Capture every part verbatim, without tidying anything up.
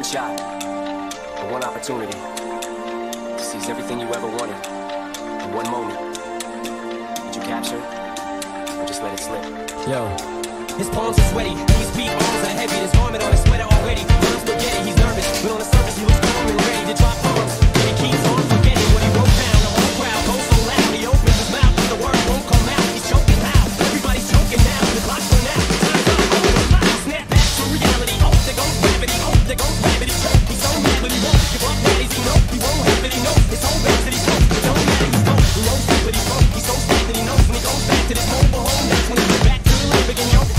shot, or one opportunity to seize everything you ever wanted in one moment. Did you capture it, or just let it slip? Yo. His palms are sweaty, his feet, arms are heavy, his garment on his sweater already. Arms spaghetti, he's nervous, but on the surface he looks calm and ready to drop bombs. He keeps on forgetting what he wrote down. The whole crowd goes so loud, he opens his mouth, but the word won't come out. He's choking how? Everybody's choking now, the clock's run out. Time's up, oh, the clock, snap back to reality. Oh, there goes gravity, oh, there goes gravity. He's so mad, but he won't give up. That is, he knows he won't have it, he knows his whole base that he's broke. It don't matter, he's broke, he knows it, but he's broke. He's so sad that he knows when he goes back to this mobile home. That's when he goes back to the life again, yo.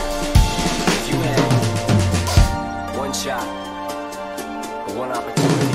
Shot, or one opportunity